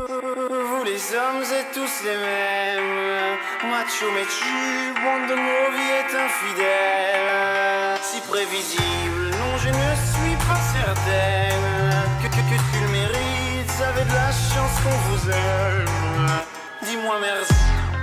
Vous les hommes êtes tous les mêmes, macho mais tu, bande de mauvais infidèles. Si prévisible, non je ne suis pas certaine que tu le mérites, vous avez de la chance qu'on vous aime. Dis-moi merci.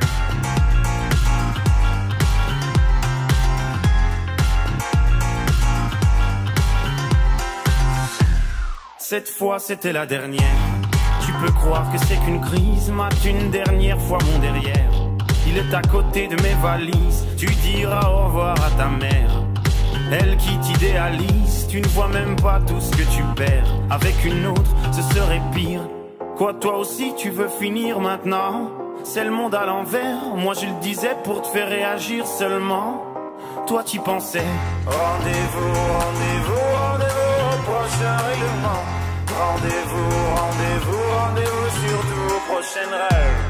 Cette fois c'était la dernière. Tu peux croire que c'est qu'une crise, mate une dernière fois mon derrière. Il est à côté de mes valises, tu diras au revoir à ta mère. Elle qui t'idéalise, tu ne vois même pas tout ce que tu perds. Avec une autre, ce serait pire. Quoi, toi aussi tu veux finir maintenant? C'est le monde à l'envers, moi je le disais pour te faire réagir seulement. Toi tu pensais rendez-vous, rendez-vous, rendez-vous au prochain règlement. Rendez-vous, rendez-vous, rendez-vous surtout aux prochaines rêves.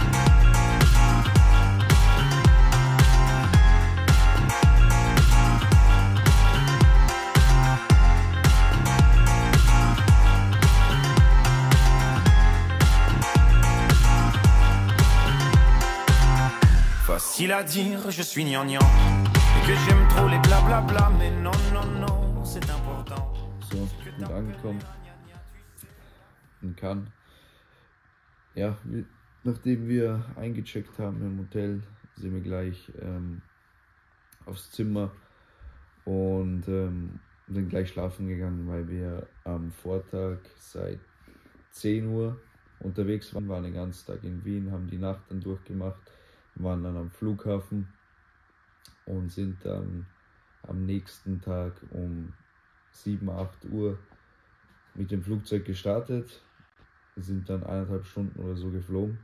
Facile à dire, je suis gnangnan et que j'aime trop les blablabla, mais non, non, non, c'est important. So, gut angekommen in Cannes. Ja, nachdem wir eingecheckt haben im Hotel, sind wir gleich aufs Zimmer und sind gleich schlafen gegangen, weil wir am Vortag seit 10 Uhr unterwegs waren den ganzen Tag in Wien, haben die Nacht dann durchgemacht, waren dann am Flughafen und sind dann am nächsten Tag um 7, 8 Uhr mit dem Flugzeug gestartet. Wir sind dann 1,5 Stunden oder so geflogen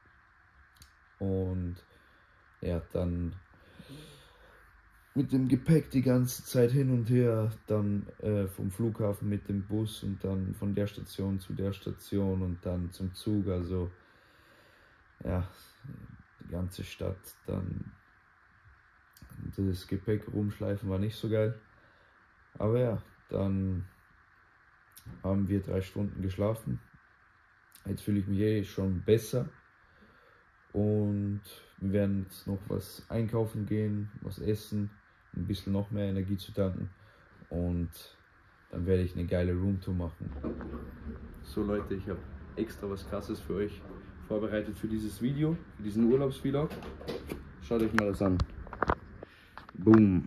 und ja, dann mit dem Gepäck die ganze Zeit hin und her, dann vom Flughafen mit dem Bus und dann von der Station zu der Station und dann zum Zug, also ja, die ganze Stadt, dann das Gepäck rumschleifen war nicht so geil, aber ja, dann haben wir 3 Stunden geschlafen. Jetzt fühle ich mich schon besser und wir werden jetzt noch was einkaufen gehen, was essen, ein bisschen noch mehr Energie zu tanken und dann werde ich eine geile Roomtour machen. So Leute, ich habe extra was Krasses für euch vorbereitet für dieses Video, für diesen Urlaubsvlog. Schaut euch mal das an. Boom.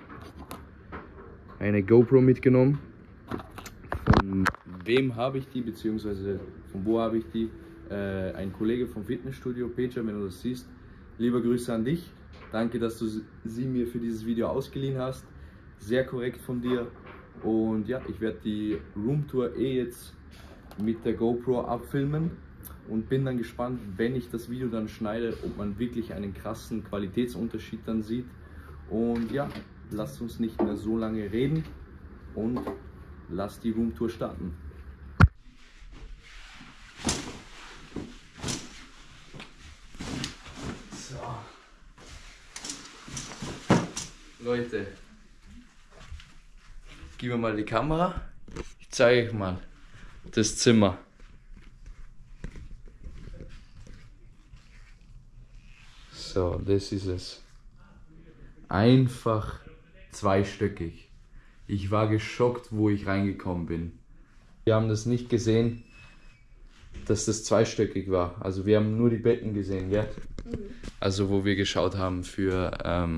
Eine GoPro mitgenommen. Von wem habe ich die, beziehungsweise von wo habe ich die? Ein Kollege vom Fitnessstudio, Peter, wenn du das siehst. Liebe Grüße an dich. Danke, dass du sie mir für dieses Video ausgeliehen hast. Sehr korrekt von dir. Und ja, ich werde die Roomtour jetzt mit der GoPro abfilmen. Und bin dann gespannt, wenn ich das Video dann schneide, ob man wirklich einen krassen Qualitätsunterschied dann sieht. Und ja, lasst uns nicht mehr so lange reden und lasst die Roomtour starten. So. Leute, gib mir mal die Kamera. Ich zeige euch mal das Zimmer. So, das ist es. Einfach zweistöckig. Ich war geschockt, wo ich reingekommen bin. Wir haben das nicht gesehen, dass das zweistöckig war. Also wir haben nur die Betten gesehen, gell? Also wo wir geschaut haben für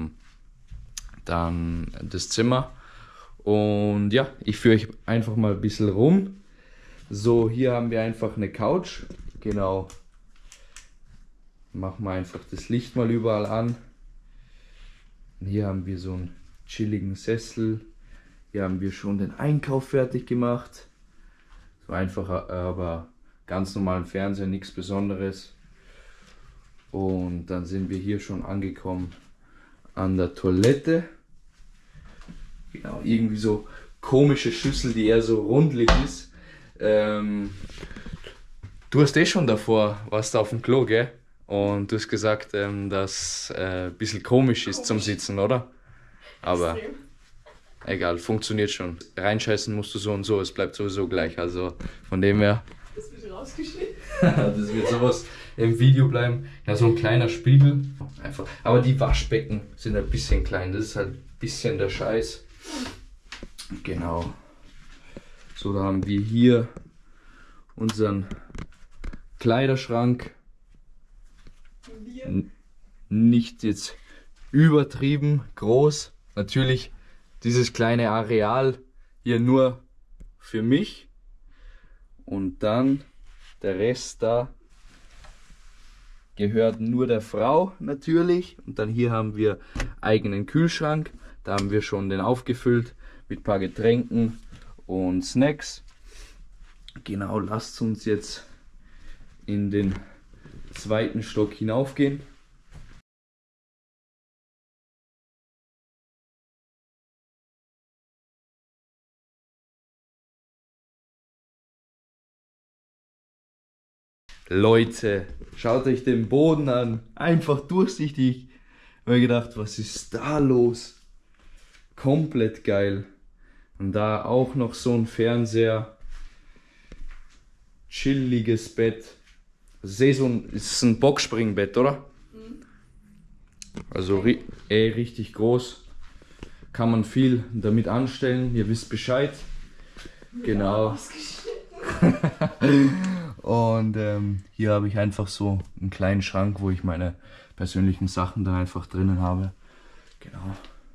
dann das Zimmer. Und ja, ich führe euch einfach mal ein bisschen rum. So, hier haben wir einfach eine Couch. Genau. Machen wir einfach das Licht mal überall an. Und hier haben wir so einen chilligen Sessel. Hier haben wir schon den Einkauf fertig gemacht. So einfach, aber ganz normalen Fernseher, nichts Besonderes. Und dann sind wir hier schon angekommen an der Toilette. Genau, irgendwie so komische Schüssel, die eher so rundlich ist. Du hast schon davor, warst du auf dem Klo, gell? Und du hast gesagt, dass ein bisschen komisch ist zum Sitzen, oder? Aber egal, funktioniert schon. Reinscheißen musst du so und so, es bleibt sowieso gleich. Also von dem her. Das wird rausgeschnitten. Das wird sowas im Video bleiben. Ja, so ein kleiner Spiegel. Einfach. Aber die Waschbecken sind ein bisschen klein. Das ist halt ein bisschen der Scheiß. Genau. So, da haben wir hier unseren Kleiderschrank. Nicht jetzt übertrieben groß. Natürlich dieses kleine Areal hier nur für mich. Und dann der Rest da gehört nur der Frau natürlich. Und dann hier haben wir eigenen Kühlschrank. Da haben wir schon den aufgefüllt mit ein paar Getränken und Snacks. Genau, lasst uns jetzt in den zweiten Stock hinaufgehen. Leute, schaut euch den Boden an, einfach durchsichtig. Ich habe mir gedacht, was ist da los? Komplett geil. Und da auch noch so ein Fernseher. Chilliges Bett. Das ist ist ein Boxspringbett, oder? Mhm. Also richtig groß. Kann man viel damit anstellen, ihr wisst Bescheid. Genau. Und hier habe ich einfach so einen kleinen Schrank, wo ich meine persönlichen Sachen dann einfach drinnen habe. Genau.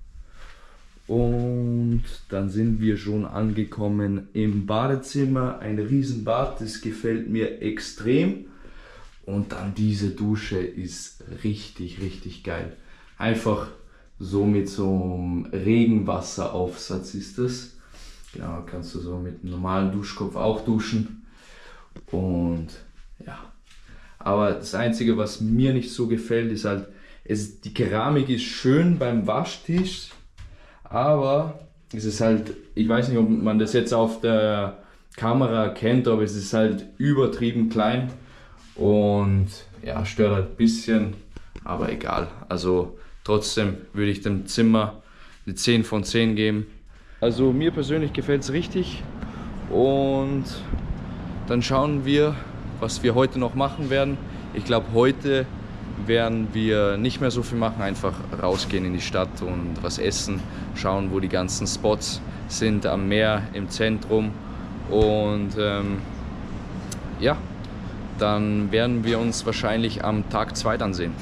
Und dann sind wir schon angekommen im Badezimmer. Ein Riesenbad, das gefällt mir extrem. Und dann diese Dusche ist richtig geil. Einfach so mit so einem Regenwasseraufsatz ist das. Genau, kannst du so mit einem normalen Duschkopf auch duschen. Und ja, aber das Einzige, was mir nicht so gefällt, ist halt, die Keramik ist schön beim Waschtisch, aber es ist halt, ich weiß nicht, ob man das jetzt auf der Kamera kennt, aber es ist halt übertrieben klein und ja, stört halt ein bisschen, aber egal. Also trotzdem würde ich dem Zimmer eine 10 von 10 geben. Also mir persönlich gefällt es richtig und dann schauen wir, was wir heute noch machen werden. Ich glaube, heute werden wir nicht mehr so viel machen, einfach rausgehen in die Stadt und was essen, schauen, wo die ganzen Spots sind, am Meer, im Zentrum. Und ja, dann werden wir uns wahrscheinlich am Tag 2 dann sehen.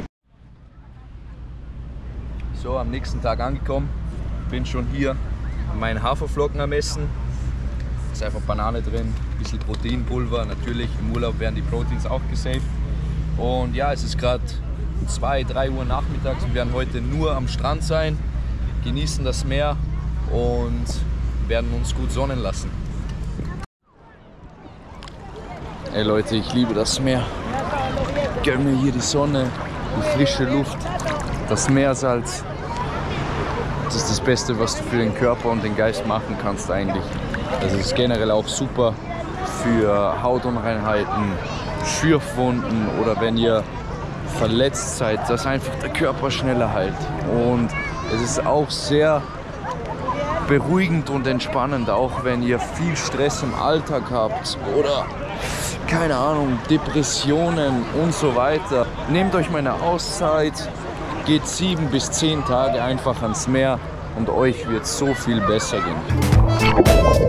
So, am nächsten Tag angekommen, bin schon hier meinen Haferflocken am Essen. Ist einfach Banane drin, ein bisschen Proteinpulver. Natürlich im Urlaub werden die Proteins auch gesaved. Und ja, es ist gerade 2, 3 Uhr nachmittags. Wir werden heute nur am Strand sein, genießen das Meer und werden uns gut sonnen lassen. Ey Leute, ich liebe das Meer. Gönn mir hier die Sonne, die frische Luft, das Meersalz. Das ist das Beste, was du für den Körper und den Geist machen kannst eigentlich. Das ist generell auch super für Hautunreinheiten, Schürfwunden oder wenn ihr verletzt seid, dass einfach der Körper schneller heilt. Und es ist auch sehr beruhigend und entspannend, auch wenn ihr viel Stress im Alltag habt oder keine Ahnung, Depressionen und so weiter. Nehmt euch mal eine Auszeit, geht 7 bis 10 Tage einfach ans Meer und euch wird so viel besser gehen.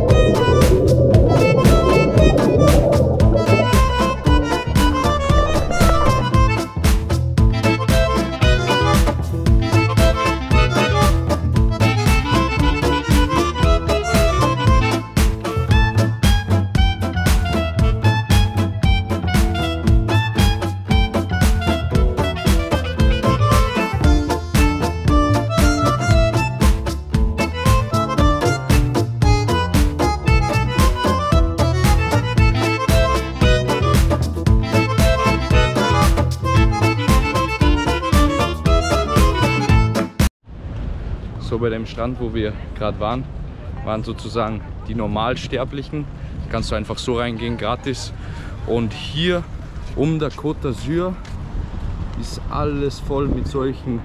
So, bei dem Strand, wo wir gerade waren sozusagen die Normalsterblichen. Da kannst du einfach so reingehen, gratis. Und hier um der Côte d'Azur ist alles voll mit solchen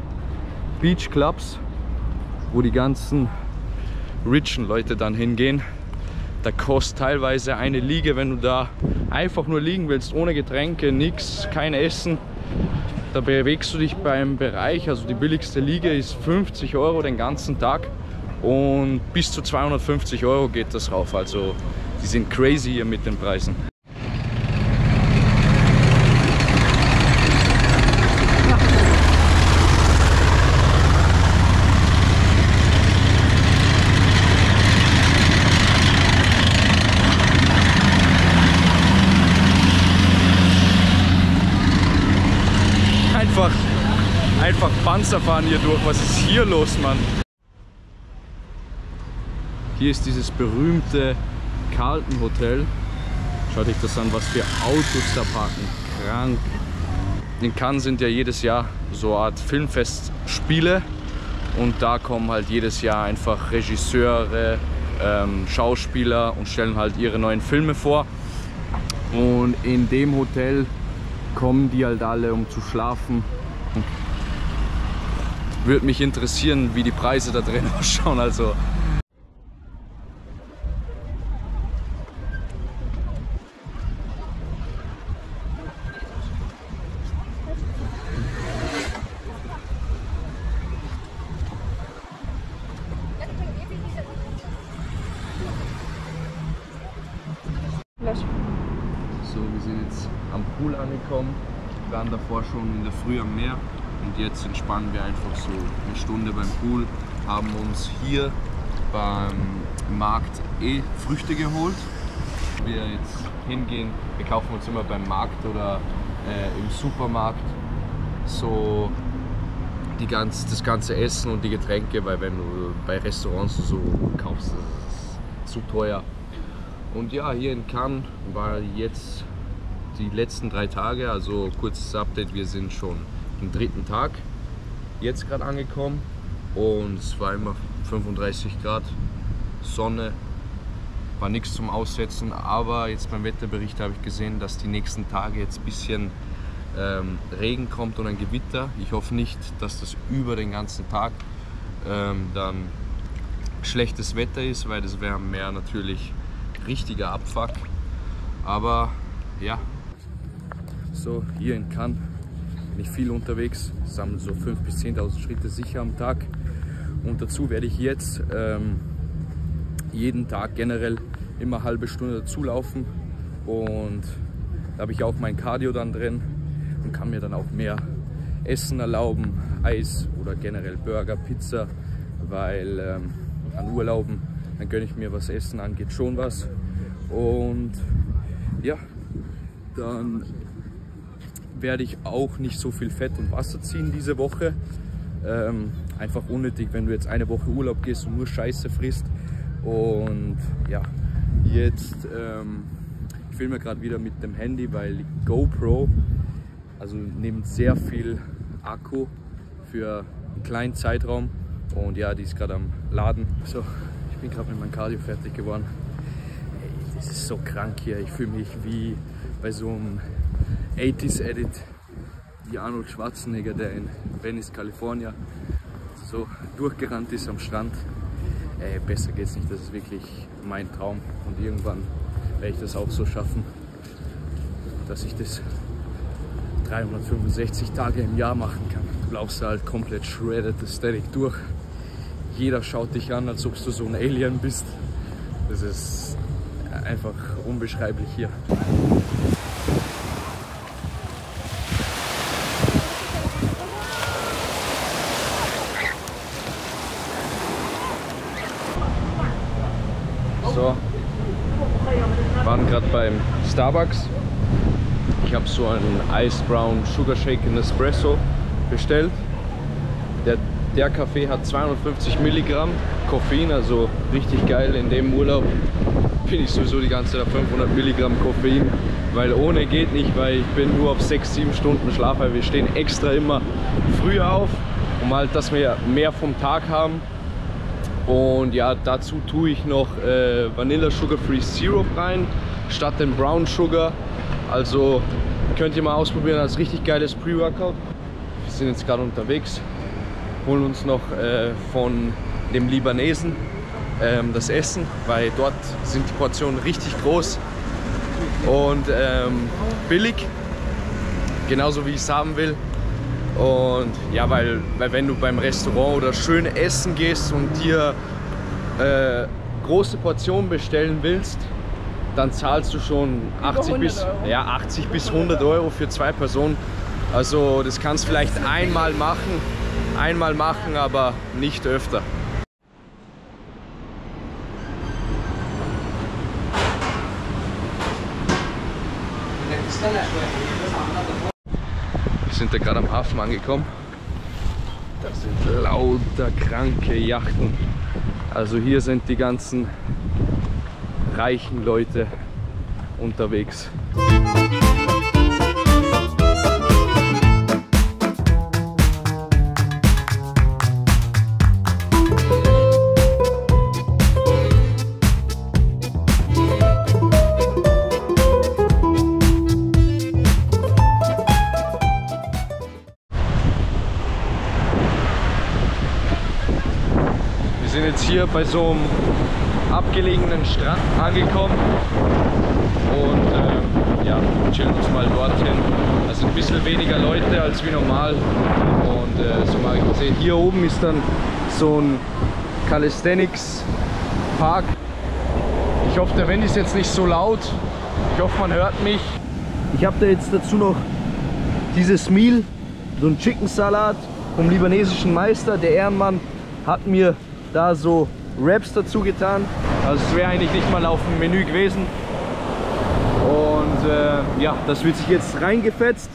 Beachclubs, wo die ganzen richen Leute dann hingehen. Da kostet teilweise eine Liege, wenn du da einfach nur liegen willst, ohne Getränke, nichts, kein Essen. Da bewegst du dich beim Bereich, also die billigste Liege ist 50 € den ganzen Tag und bis zu 250 € geht das rauf. Also die sind crazy hier mit den Preisen. Einfach Panzer fahren hier durch. Was ist hier los, Mann? Hier ist dieses berühmte Carlton Hotel. Schaut euch das an, was für Autos da parken. Krank. In Cannes sind ja jedes Jahr so eine Art Filmfestspiele und da kommen halt jedes Jahr einfach Regisseure, Schauspieler und stellen halt ihre neuen Filme vor. Und in dem Hotel kommen die halt alle, um zu schlafen. Würde mich interessieren, wie die Preise da drin ausschauen. Also so, wir sind jetzt am Pool angekommen. Wir waren davor schon in der Früh am Meer. Und jetzt entspannen wir einfach so eine Stunde beim Pool, haben uns hier beim Markt Früchte geholt. Wir jetzt hingehen, wir kaufen uns immer beim Markt oder im Supermarkt so das ganze Essen und die Getränke, weil wenn du bei Restaurants so kaufst, das ist zu teuer. Und ja, hier in Cannes war jetzt die letzten 3 Tage, also kurzes Update, wir sind schon am 3. Tag jetzt gerade angekommen und es war immer 35 Grad, Sonne, war nichts zum Aussetzen, aber jetzt beim Wetterbericht habe ich gesehen, dass die nächsten Tage jetzt ein bisschen Regen kommt und ein Gewitter. Ich hoffe nicht, dass das über den ganzen Tag dann schlechtes Wetter ist, weil das wäre am Meer natürlich richtiger Abfuck, aber ja. So, hier in Cannes bin ich viel unterwegs, sammeln so 5.000 bis 10.000 Schritte sicher am Tag und dazu werde ich jetzt jeden Tag generell immer eine halbe Stunde dazu laufen und da habe ich auch mein Cardio dann drin und kann mir dann auch mehr Essen erlauben, Eis oder generell Burger, Pizza, weil an Urlauben, dann gönne ich mir, was Essen angeht, schon was und ja, dann werde ich auch nicht so viel Fett und Wasser ziehen diese Woche. Einfach unnötig, wenn du jetzt eine Woche Urlaub gehst und nur Scheiße frisst. Und ja, jetzt ich filme gerade wieder mit dem Handy, weil die GoPro also nimmt sehr viel Akku für einen kleinen Zeitraum. Und ja, die ist gerade am Laden. So, ich bin gerade mit meinem Cardio fertig geworden. Ey, das ist so krank hier. Ich fühle mich wie bei so einem 80s-Edit wie Arnold Schwarzenegger, der in Venice, Kalifornien so durchgerannt ist am Strand. Besser geht's nicht, das ist wirklich mein Traum und irgendwann werde ich das auch so schaffen, dass ich das 365 Tage im Jahr machen kann. Du laufst halt komplett shredded aesthetic durch. Jeder schaut dich an, als ob du so ein Alien bist. Das ist einfach unbeschreiblich hier. So, wir waren gerade beim Starbucks. Ich habe so einen Ice Brown Sugar Shake in Espresso bestellt. Der Kaffee hat 250 Milligramm Koffein, also richtig geil. In dem Urlaub bin ich sowieso die ganze Zeit auf 500 Milligramm Koffein, weil ohne geht nicht, weil ich bin nur auf 6-7 Stunden Schlaf, weil wir stehen extra immer früher auf, um halt, dass wir mehr vom Tag haben. Und ja, dazu tue ich noch Vanilla Sugar Free Syrup rein, statt dem Brown Sugar. Also könnt ihr mal ausprobieren als richtig geiles Pre-Workout. Wir sind jetzt gerade unterwegs, holen uns noch von dem Libanesen das Essen, weil dort sind die Portionen richtig groß und billig, genauso wie ich es haben will. Und ja, weil wenn du beim Restaurant oder schön essen gehst und dir große Portionen bestellen willst, dann zahlst du schon 80 bis 100 Euro für 2 Personen. Also das kannst du vielleicht einmal machen, aber nicht öfter. Wir sind ja gerade am Hafen angekommen. Da sind lauter kranke Yachten. Also hier sind die ganzen reichen Leute unterwegs. Wir sind jetzt hier bei so einem abgelegenen Strand angekommen und ja, chillen uns mal dorthin. Da sind ein bisschen weniger Leute als wie normal und so mal gesehen. Hier oben ist dann so ein Calisthenics Park. Ich hoffe, der Wind ist jetzt nicht so laut. Ich hoffe, man hört mich. Ich habe da jetzt dazu noch dieses Meal, so ein Chicken Salat vom libanesischen Meister. Der Ehrenmann hat mir da so Wraps dazu getan. Also es wäre eigentlich nicht mal auf dem Menü gewesen. Und ja, das wird sich jetzt reingefetzt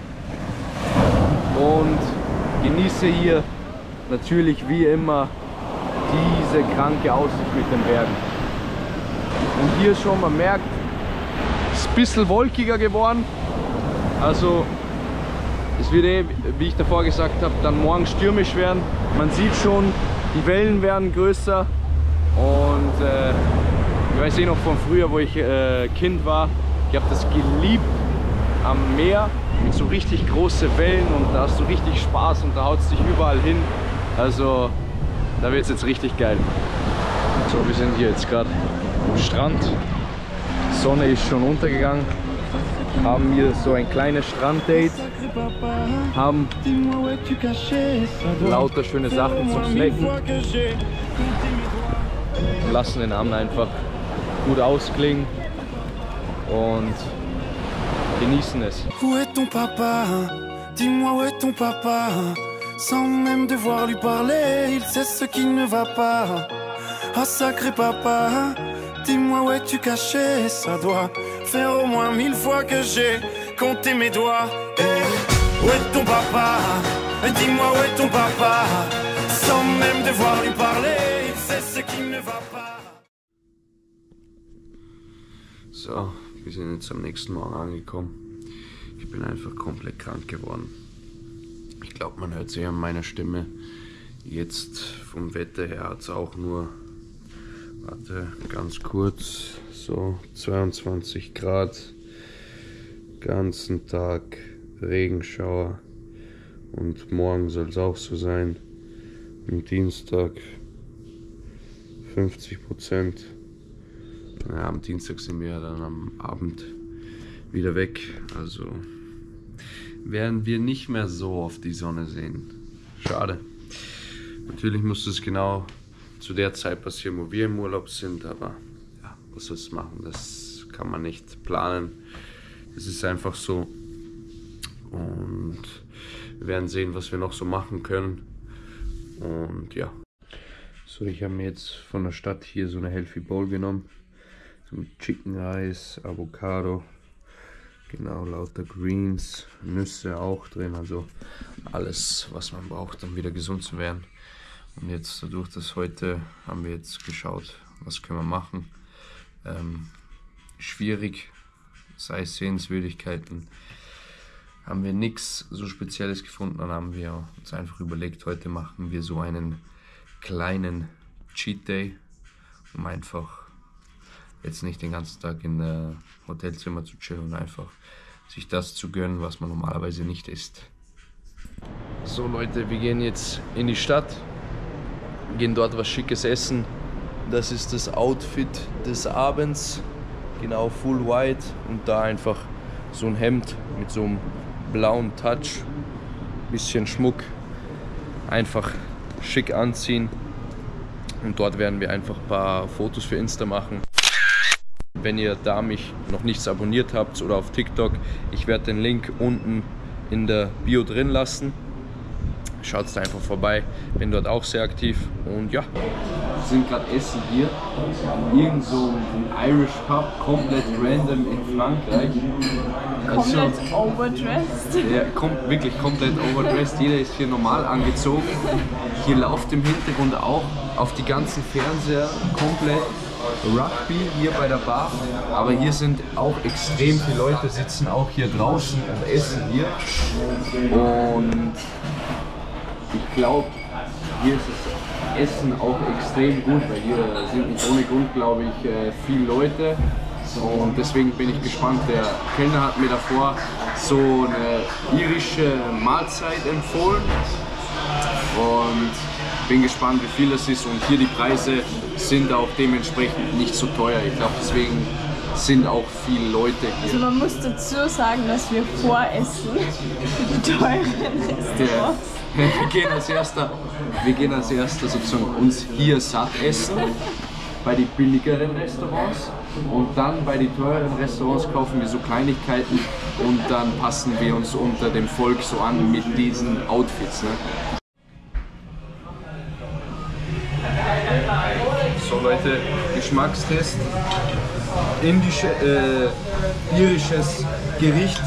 und genieße hier natürlich wie immer diese kranke Aussicht mit den Bergen. Und hier schon, man merkt, es ist ein bisschen wolkiger geworden. Also es wird wie ich davor gesagt habe, dann morgen stürmisch werden. Man sieht schon, die Wellen werden größer und ich weiß noch von früher, wo ich Kind war, ich habe das geliebt am Meer mit so richtig großen Wellen und da hast du richtig Spaß und da haut es dich überall hin. Also da wird es jetzt richtig geil. So, wir sind hier jetzt gerade am Strand. Die Sonne ist schon untergegangen. Haben hier so ein kleines Stranddate, haben lauter schöne Sachen zum Snacken und lassen den Abend einfach gut ausklingen und genießen es. Où est ton papa? Dis-moi où est ton papa? Sans même devoir lui parler, il sait ce qui ne va pas. Ah sacré papa, dis-moi où es-tu caché? Ça doit faire au moins 1000 fois que j'ai compté mes doigts. Hey, où est ton papa? Dis-moi où est ton papa? Sans même devoir lui parler, il sait ce qui ne va pas. So, wir sind jetzt am nächsten Morgen angekommen. Ich bin einfach komplett krank geworden. Ich glaube, man hört es eher an meiner Stimme. Jetzt vom Wetter her hat es auch nur, warte, ganz kurz, so 22 Grad, ganzen Tag Regenschauer und morgen soll es auch so sein. Am Dienstag 50%. Ja, am Dienstag sind wir dann am Abend wieder weg, also werden wir nicht mehr so oft die Sonne sehen. Schade. Natürlich muss es genau zu der Zeit passieren, wo wir im Urlaub sind, aber ja, was soll es machen, das kann man nicht planen. Es ist einfach so und wir werden sehen, was wir noch so machen können und ja. So, ich habe mir jetzt von der Stadt hier so eine Healthy Bowl genommen. So mit Chicken Reis, Avocado, genau, lauter Greens, Nüsse auch drin, also alles, was man braucht, um wieder gesund zu werden. Und jetzt dadurch, dass heute haben wir jetzt geschaut, was können wir machen. Schwierig, sei es Sehenswürdigkeiten, haben wir nichts so Spezielles gefunden, dann haben wir uns einfach überlegt, heute machen wir so einen kleinen Cheat Day, um einfach jetzt nicht den ganzen Tag in der Hotelzimmer zu chillen und einfach sich das zu gönnen, was man normalerweise nicht isst. So Leute, wir gehen jetzt in die Stadt, gehen dort was Schickes essen Das ist das Outfit des Abends. Genau, full white. Und da einfach so ein Hemd mit so einem blauen Touch. Bisschen Schmuck. Einfach schick anziehen. Und dort werden wir einfach ein paar Fotos für Insta machen. Wenn ihr da mich noch nichts abonniert habt oder auf TikTok, ich werde den Link unten in der Bio drin lassen. Schaut da einfach vorbei, bin dort auch sehr aktiv und ja. Wir sind gerade essen hier, irgend so ein Irish Pub, komplett random in Frankreich. Komplett overdressed. Ja, wirklich komplett overdressed, jeder ist hier normal angezogen. Hier läuft im Hintergrund auch auf die ganzen Fernseher komplett Rugby hier bei der Bar, aber hier sind auch extrem viele Leute, sitzen auch hier draußen und essen hier. Und ich glaube, hier ist das Essen auch extrem gut, weil hier sind nicht ohne Grund, glaube ich, viele Leute. Und deswegen bin ich gespannt. Der Kellner hat mir davor so eine irische Mahlzeit empfohlen. Und bin gespannt, wie viel es ist. Und hier die Preise sind auch dementsprechend nicht so teuer. Ich glaube, deswegen sind auch viele Leute hier. Also man muss dazu sagen, dass wir voressen die teuren Restaurants. Wir gehen als erster sozusagen uns hier satt essen, bei den billigeren Restaurants. Und dann bei den teuren Restaurants kaufen wir so Kleinigkeiten und dann passen wir uns unter dem Volk so an mit diesen Outfits. Ne? So Leute, Geschmackstest. Irisches Gericht.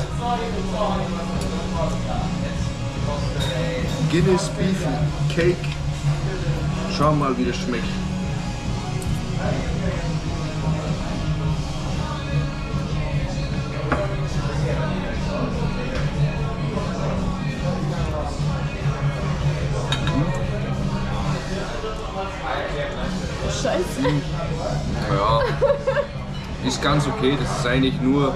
Guinness Beef Cake. Schau mal, wie das schmeckt. Scheiße. Ja, ist ganz okay. Das ist eigentlich nur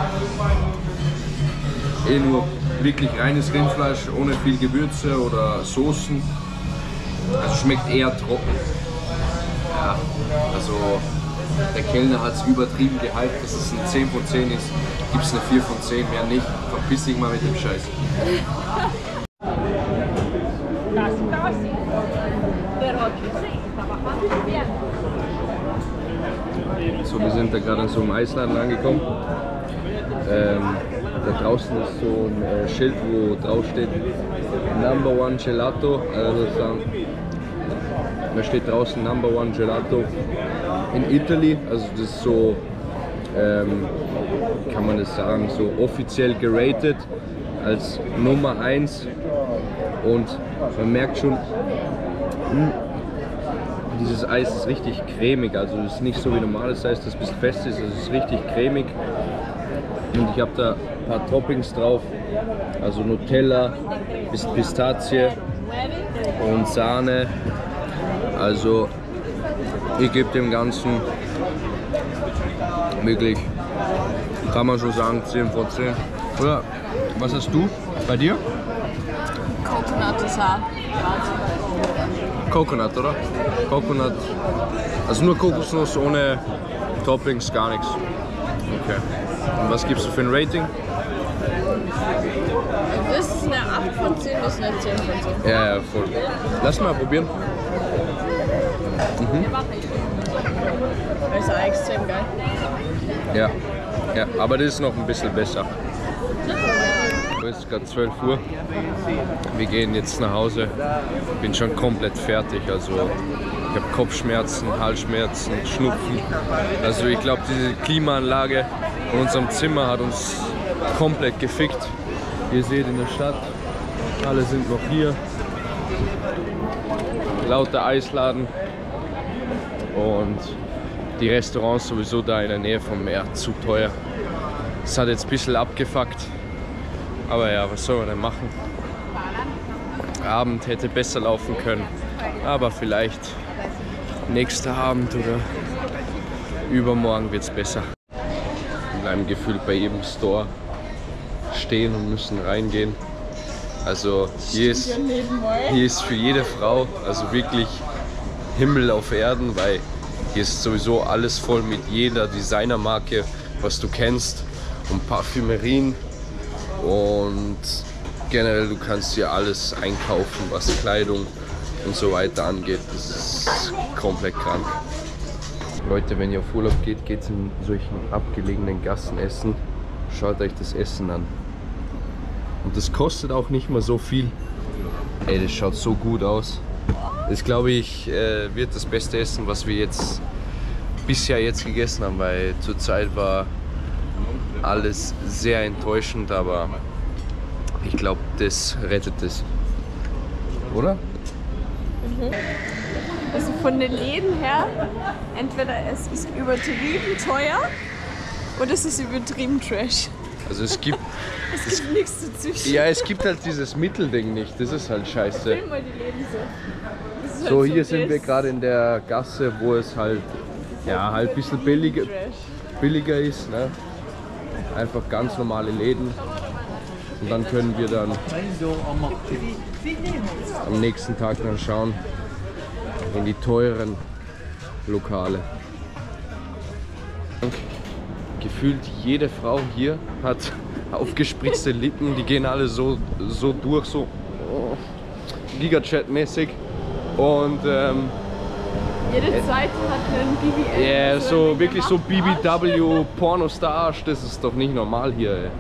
wirklich reines Rindfleisch ohne viel Gewürze oder Soßen. Also schmeckt eher trocken. Ja, also der Kellner hat es übertrieben gehypt, dass es eine 10 von 10 ist. Gibt es eine 4 von 10, mehr nicht. Verpiss dich mal mit dem Scheiß. So, wir sind da gerade in so einem Eisladen angekommen. Da draußen ist so ein Schild, wo drauf steht Number One Gelato. Also da steht draußen Number One Gelato in Italy. Also das ist so, kann man das sagen, so offiziell geratet als Nummer 1. Und man merkt schon, dieses Eis ist richtig cremig, also es ist nicht so wie normales Eis, das ein bisschen fest ist, es ist richtig cremig. Und ich habe da ein paar Toppings drauf, also Nutella, Pistazie und Sahne. Also ich gebe dem Ganzen wirklich, kann man schon sagen, 10 von 10. Oder was hast du bei dir? Coconut ist auch Coconut, oder? Coconut, also nur Kokosnuss ohne Toppings, gar nichts. Okay. Und was gibst du für ein Rating? Das ist eine 8 von 10, das ist eine 10 von 10. Ja, voll. Lass mal probieren. Das ist auch extrem geil. Ja, aber das ist noch ein bisschen besser. Es ist gerade 12 Uhr. Wir gehen jetzt nach Hause. Bin schon komplett fertig. Also ich habe Kopfschmerzen, Halsschmerzen, Schnupfen. Also ich glaube, diese Klimaanlage in unserem Zimmer hat uns komplett gefickt. Ihr seht in der Stadt, alle sind noch hier. Lauter Eisladen und die Restaurants sowieso da in der Nähe vom Meer zu teuer. Es hat jetzt ein bisschen abgefuckt. Aber ja, was soll man denn machen? Der Abend hätte besser laufen können, aber vielleicht nächster Abend oder übermorgen wird es besser. Wir bleiben gefühlt bei jedem Store stehen und müssen reingehen. Also hier ist für jede Frau also wirklich Himmel auf Erden, weil Hier ist sowieso alles voll mit jeder Designermarke, was du kennst, und Parfümerien, und generell du kannst hier alles einkaufen, was Kleidung und so weiter angeht. Das ist komplett krank. Leute, wenn ihr auf Urlaub geht, geht in solchen abgelegenen Gassen essen. Schaut euch das Essen an. Und das kostet auch nicht mal so viel. Ey, das schaut so gut aus. Das, glaube ich, wird das beste Essen, was wir bisher jetzt gegessen haben, weil zurzeit war alles sehr enttäuschend, aber ich glaube, das rettet es. Oder? Also von den Läden her, entweder es ist übertrieben teuer oder es ist übertrieben trash. Also es gibt nichts dazwischen. Ja, es gibt halt dieses Mittelding nicht, das ist halt scheiße. Film mal die Läden so. Das ist So, halt hier sind wir gerade in der Gasse, wo es halt, ja, halt ein bisschen billiger ist, ne? Einfach ganz normale Läden. Und dann können wir dann am nächsten Tag dann schauen in die teuren Lokale. Gefühlt jede Frau hier hat aufgespritzte Lippen, die gehen alle so durch, so Gigachat-mäßig. Und jede Seite hat einen BBL. ja, yeah, so wirklich so BBW Pornostar-Arsch, das ist doch nicht normal hier, ey.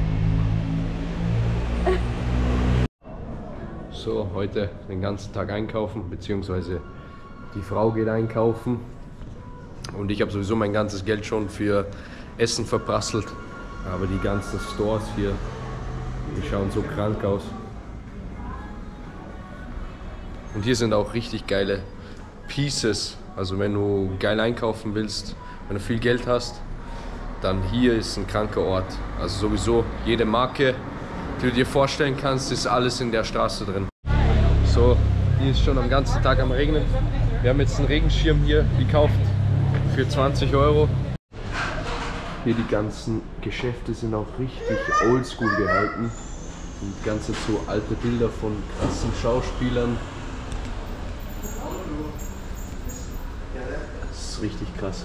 So, heute den ganzen Tag einkaufen, beziehungsweise die Frau geht einkaufen. Und ich habe sowieso mein ganzes Geld schon für Essen verprasselt. Aber die ganzen Stores hier, die schauen so krank aus. Und hier sind auch richtig geile Pieces. Also wenn du geil einkaufen willst, wenn du viel Geld hast, dann hier ist ein kranker Ort. Also sowieso jede Marke, die du dir vorstellen kannst, ist alles in der Straße drin. So, hier ist schon am ganzen Tag am Regnen. Wir haben jetzt einen Regenschirm hier gekauft für 20 €. Hier die ganzen Geschäfte sind auch richtig oldschool gehalten. Und ganze so alte Bilder von krassen Schauspielern. Das ist richtig krass.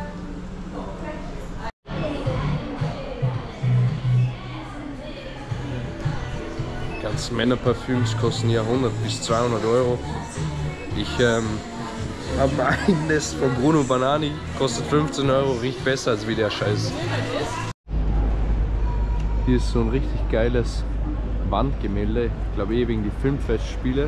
Die ganzen Männerparfüms kosten hier 100 bis 200 €. Ich habe eines von Bruno Banani, kostet 15 €, riecht besser als wie der Scheiß. Hier ist so ein richtig geiles Wandgemälde, ich glaube wegen die Filmfestspiele.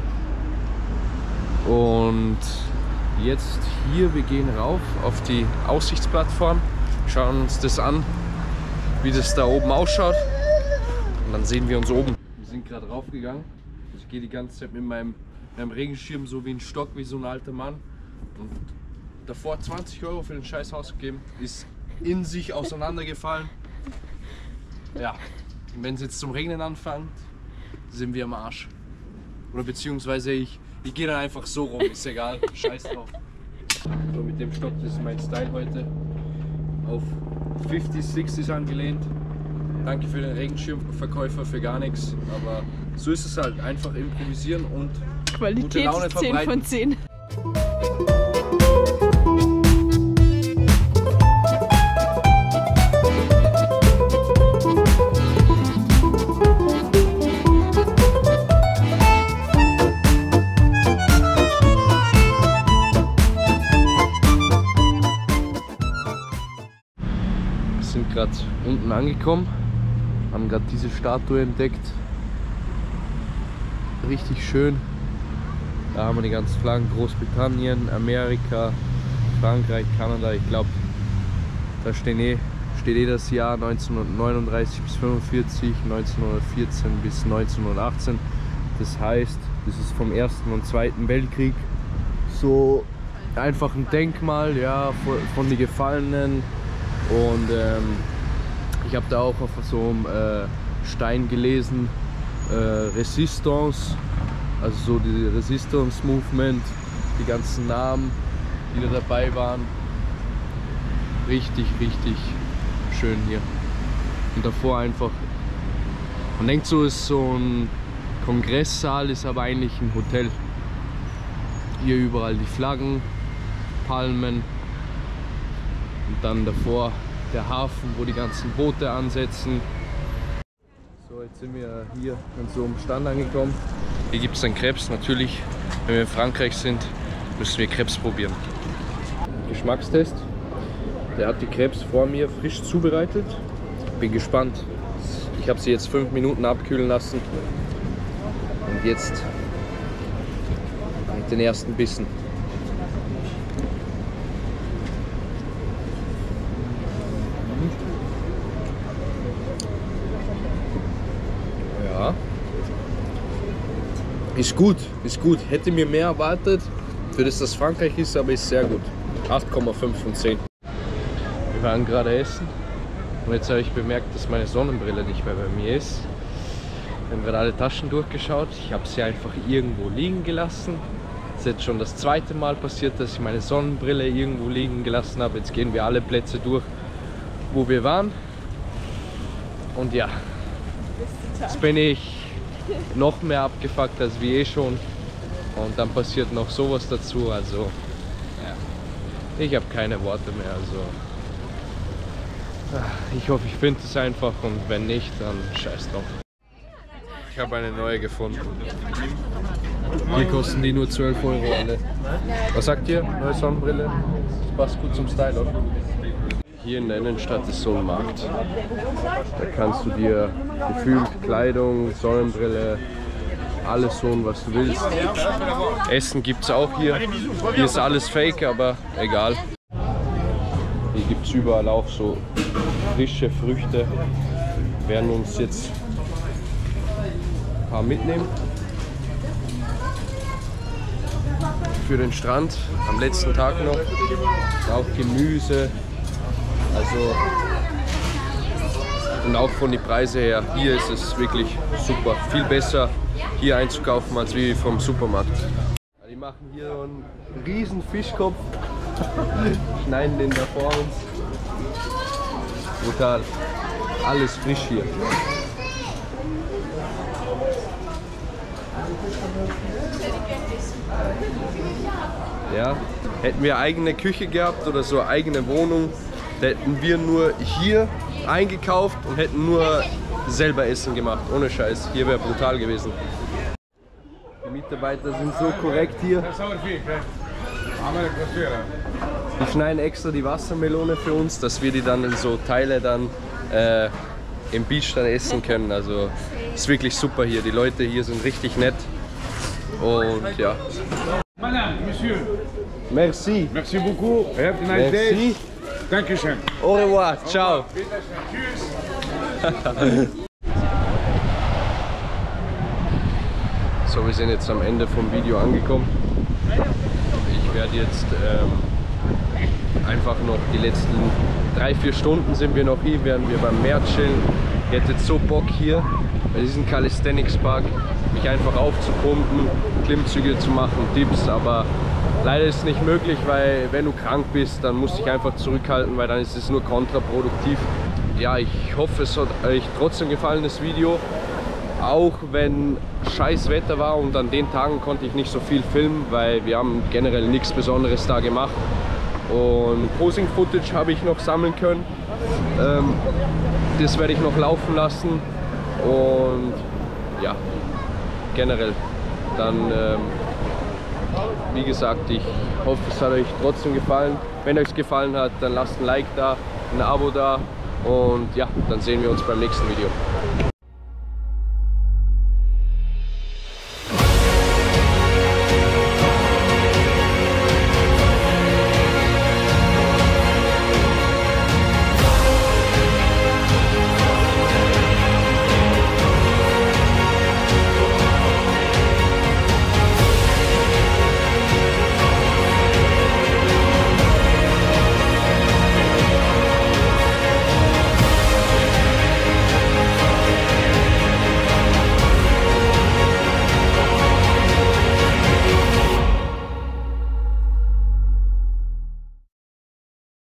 Und jetzt hier, wir gehen rauf auf die Aussichtsplattform, schauen uns das an, wie das da oben ausschaut. Und dann sehen wir uns oben. Wir sind gerade raufgegangen. Ich gehe die ganze Zeit mit meinem Regenschirm so wie ein Stock, wie so ein alter Mann. Und davor 20 € für den Scheiß ausgegeben, ist in sich auseinandergefallen. Ja, und wenn es jetzt zum Regnen anfängt, sind wir am Arsch. Oder beziehungsweise ich gehe dann einfach so rum, ist egal, scheiß drauf. So, mit dem Stock, das ist mein Style heute. Auf 50s, 60s angelehnt. Danke für den Regenschirmverkäufer für gar nichts, aber so ist es halt, einfach improvisieren und Qualität gute Laune 10 verbreiten. von 10. Wir sind gerade unten angekommen, haben gerade diese Statue entdeckt. Richtig schön. Da haben wir die ganzen Flaggen, Großbritannien, Amerika, Frankreich, Kanada. Ich glaube, da steht das Jahr 1939 bis 45, 1914 bis 1918. Das heißt, das ist vom Ersten und Zweiten Weltkrieg. So einfach ein Denkmal, ja, von den Gefallenen. Und ich habe da auch auf so einem Stein gelesen, Resistance, also so die Resistance Movement, die ganzen Namen, die da dabei waren. Richtig, richtig schön hier. Und davor einfach, man denkt so, ist so ein Kongresssaal, ist aber eigentlich ein Hotel. Hier überall die Flaggen, Palmen, Und dann davor der Hafen, wo die ganzen Boote ansetzen. So, jetzt sind wir hier an so einem Stand angekommen. Hier gibt es dann Crepes. Natürlich, wenn wir in Frankreich sind, müssen wir Crepes probieren. Geschmackstest. Der hat die Crepes vor mir frisch zubereitet. Bin gespannt. Ich habe sie jetzt 5 Minuten abkühlen lassen. Und jetzt mit den ersten Bissen. Ja. Ist gut, ist gut. Hätte mir mehr erwartet, für das Frankreich ist, aber ist sehr gut. 8,5 von 10. Wir waren gerade essen und jetzt habe ich bemerkt, dass meine Sonnenbrille nicht mehr bei mir ist. Wir haben gerade alle Taschen durchgeschaut. Ich habe sie einfach irgendwo liegen gelassen. Es ist jetzt schon das 2. Mal passiert, dass ich meine Sonnenbrille irgendwo liegen gelassen habe. Jetzt gehen wir alle Plätze durch, wo wir waren. Und ja, jetzt bin ich noch mehr abgefuckt als wie eh schon. Und dann passiert noch sowas dazu. Also, ja, ich habe keine Worte mehr. Also, ich hoffe, ich finde es einfach und wenn nicht, dann scheiß drauf. Ich habe eine neue gefunden. Hier kosten die nur 12 € alle. Was sagt ihr? Neue Sonnenbrille? Das passt gut zum Style, oder? Hier in der Innenstadt ist so ein Markt. Da kannst du dir gefühlt Kleidung, Sonnenbrille, alles holen, was du willst. Essen gibt es auch hier. Hier ist alles fake, aber egal. Hier gibt es überall auch so frische Früchte. Wir werden uns jetzt ein paar mitnehmen. Für den Strand am letzten Tag noch. Auch Gemüse. Also, und auch von den Preisen her, hier ist es wirklich super. Viel besser hier einzukaufen als wie vom Supermarkt. Die machen hier einen riesen Fischkopf, schneiden den da vor uns. Brutal. Alles frisch hier. Ja, hätten wir eigene Küche gehabt oder so eine eigene Wohnung, da hätten wir nur hier eingekauft und hätten nur selber Essen gemacht. Ohne Scheiß. Hier wäre brutal gewesen. Die Mitarbeiter sind so korrekt hier. Die schneiden extra die Wassermelone für uns, dass wir die dann in so Teile dann im Beach dann essen können. Also ist wirklich super hier. Die Leute hier sind richtig nett. Und ja. Madame, Monsieur. Merci. Merci beaucoup. Have a nice day. Dankeschön. Au revoir. Ciao. So, wir sind jetzt am Ende vom Video angekommen. Ich werde jetzt einfach noch die letzten 3-4 Stunden sind wir noch hier, werden wir beim Meer chillen. Ich hätte jetzt so Bock hier bei diesem Calisthenics Park mich einfach aufzupumpen, Klimmzüge zu machen, Dips, aber leider ist es nicht möglich, weil wenn du krank bist, dann musst du dich einfach zurückhalten, weil dann ist es nur kontraproduktiv. Ja, ich hoffe, es hat euch trotzdem gefallen, das Video. Auch wenn scheiß Wetter war und an den Tagen konnte ich nicht so viel filmen, weil wir haben generell nichts Besonderes da gemacht. Und Posing-Footage habe ich noch sammeln können. Das werde ich noch laufen lassen. Und ja, generell dann, wie gesagt, ich hoffe, es hat euch trotzdem gefallen. Wenn euch es gefallen hat, dann lasst ein Like da, ein Abo da. Und ja, dann sehen wir uns beim nächsten Video.